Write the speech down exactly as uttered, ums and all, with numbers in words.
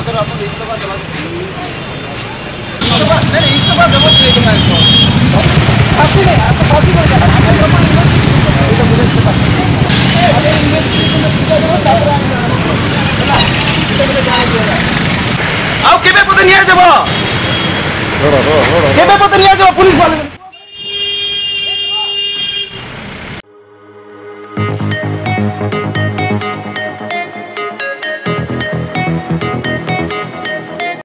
मतलब आप इस्तीफा जमा इस्तीफा नहीं इस्तीफा जमा देना है फांसी नहीं आप फांसी कर देना आप प्रमाण नहीं तो मुझे इस्तीफा अरे इन्वेस्टिगेशन में पूछा करो तापर आओ केबे पता नहीं आ जब केबे पता नहीं आ जब पुलिस वाले